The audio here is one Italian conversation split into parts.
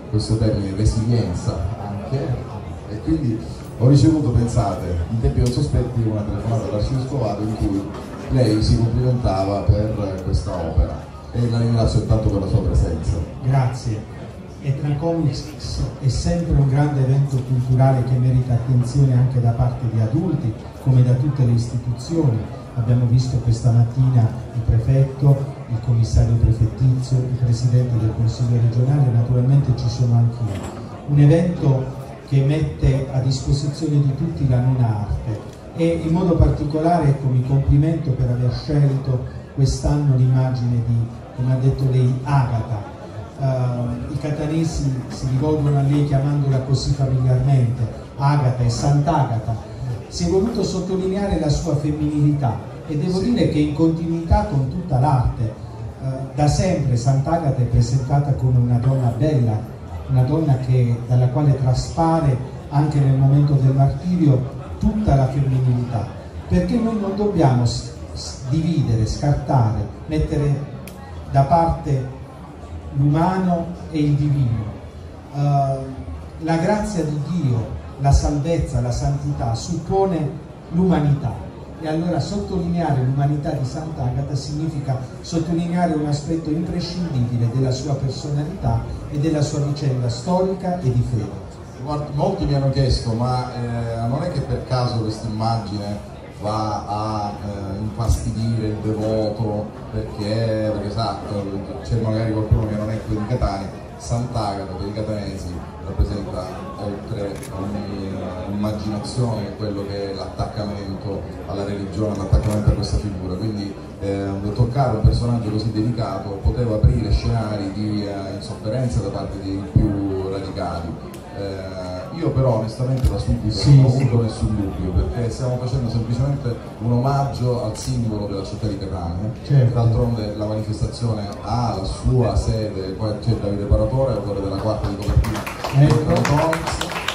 questo termine, resilienza anche, e quindi ho ricevuto, pensate, in tempi non sospetti una telefonata dall'Arcivescovo Scovado in cui lei si complimentava per questa opera e la ringrazio tanto per la sua presenza. Grazie. Etna Comics è sempre un grande evento culturale che merita attenzione anche da parte di adulti come da tutte le istituzioni. Abbiamo visto questa mattina il prefetto, il commissario prefettizio, il presidente del Consiglio regionale, naturalmente ci sono anch'io. Un evento che mette a disposizione di tutti la non arte e in modo particolare, ecco, mi complimento per aver scelto quest'anno l'immagine di, come ha detto lei, Agata. I catanesi si rivolgono a lei chiamandola così familiarmente, Agata e Sant'Agata. Si è voluto sottolineare la sua femminilità e devo dire che in continuità con tutta l'arte, da sempre Sant'Agata è presentata come una donna bella, una donna dalla quale traspare anche nel momento del martirio tutta la femminilità, perché noi non dobbiamo dividere, scartare, mettere da parte l'umano e il divino. La grazia di Dio, la salvezza, la santità suppone l'umanità, e allora sottolineare l'umanità di Sant'Agata significa sottolineare un aspetto imprescindibile della sua personalità e della sua vicenda storica e di fede. Molti mi hanno chiesto, ma non è che per caso questa immagine va a infastidire il devoto perché esatto, c'è magari qualcuno che non è quello di Catania. Sant'Agata per i catanesi rappresenta, oltre ogni immaginazione, quello che è l'attaccamento alla religione, l'attaccamento a questa figura, quindi toccare un personaggio così delicato poteva aprire scenari di insofferenza da parte dei più radicali. Io però onestamente da subito non ho avuto nessun dubbio, perché stiamo facendo semplicemente un omaggio al simbolo della città di Catania. Certo. D'altronde la manifestazione ha la sua sede, qua c'è Davide Paratore, autore della quarta di copertina di Etna Comics,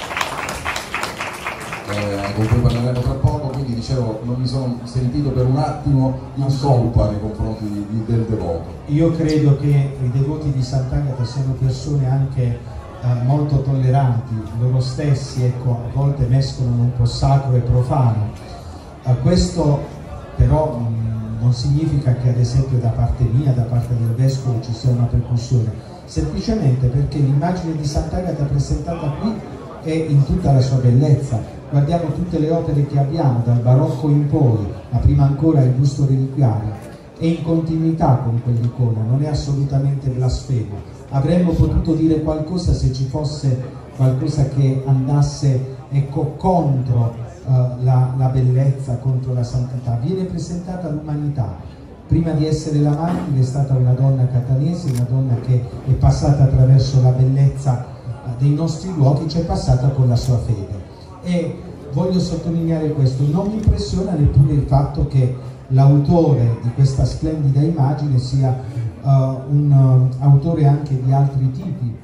con cui parleremo tra poco, quindi dicevo, non mi sono sentito per un attimo in colpa nei confronti del devoto. Io credo che i devoti di Sant'Agata siano persone anche molto tolleranti, loro stessi, ecco, a volte mescolano un po' sacro e profano. Questo però non significa che ad esempio da parte mia, da parte del vescovo ci sia una percussione, semplicemente perché l'immagine di Sant'Agata presentata qui è in tutta la sua bellezza. Guardiamo tutte le opere che abbiamo dal barocco in poi, ma prima ancora il busto reliquiario, è in continuità con quell'icona, non è assolutamente blasfemo. Avremmo potuto dire qualcosa se ci fosse qualcosa che andasse, ecco, contro la bellezza, contro la santità. Viene presentata l'umanità. Prima di essere la martire è stata una donna catanese, una donna che è passata attraverso la bellezza dei nostri luoghi, c'è passata con la sua fede. E voglio sottolineare questo, non mi impressiona neppure il fatto che l'autore di questa splendida immagine sia un autore anche di altri tipi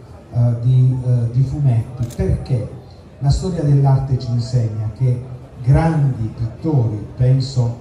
di fumetti, perché la storia dell'arte ci insegna che grandi pittori, penso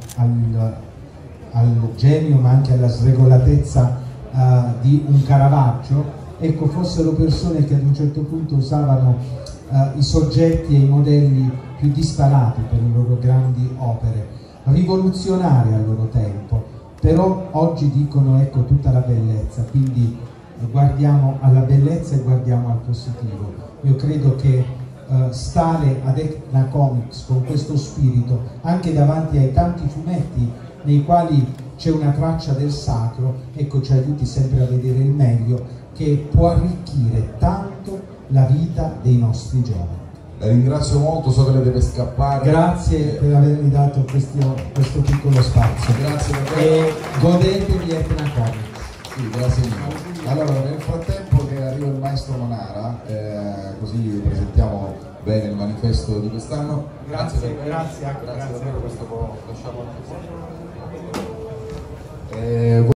al genio ma anche alla sregolatezza di un Caravaggio, ecco, fossero persone che ad un certo punto usavano i soggetti e i modelli più disparati per le loro grandi opere, rivoluzionari al loro tempo. Però oggi dicono, ecco, tutta la bellezza, quindi guardiamo alla bellezza e guardiamo al positivo. Io credo che stare ad Etna Comics con questo spirito, anche davanti ai tanti fumetti nei quali c'è una traccia del sacro, ecco, ci aiuti sempre a vedere il meglio, che può arricchire tanto la vita dei nostri giovani. La ringrazio molto, so che lei deve scappare. Grazie per avermi dato questo piccolo spazio. Grazie per e godetevi Etna Comics. Sì, grazie mille. Allora, nel frattempo che arriva il maestro Manara, così presentiamo bene il manifesto di quest'anno. Grazie davvero, questo lasciamo.